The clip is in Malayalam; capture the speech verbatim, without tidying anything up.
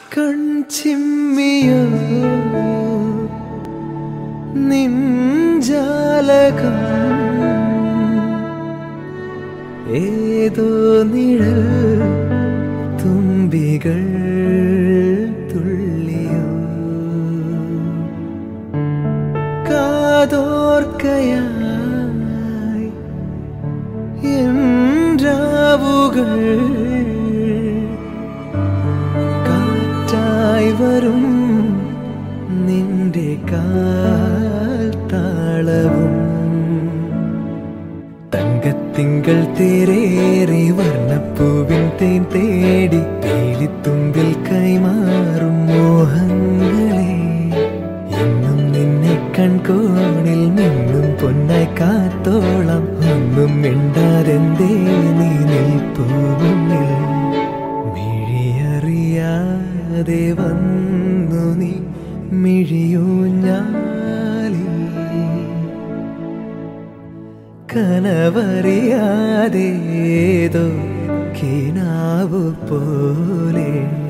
കൺചിമ്മിയോ നിൻജാലകം ഏതോ നിഴൽ തുമ്പികൾ തുള്ളിയോ കാതോർക്കയായി എൻ രാവുകൾ കാറ്റായി വരും നിന്റെ കാൽ താളവും തങ്കത്തിങ്കൾ തേരേറി വർണ്ണപ്പൂവിൻ തേൻ തേടി തേലിത്തുമ്പിൽ കൈമാറും മോഹങ്ങളെ എന്നും നിന്നെ കൺകോണിൽ നിന്നും പൊന്നായി കാത്തോളം ഒന്നും മിണ്ടാതെന്തേ നീ നിൽപ്പൂമുന്നിൽ മിഴിയറിയാതെ വന്നു നീ മിഴിയൂഞ്ഞാലിൽ കനവറിയാതേതോ കിനാവു പോലെ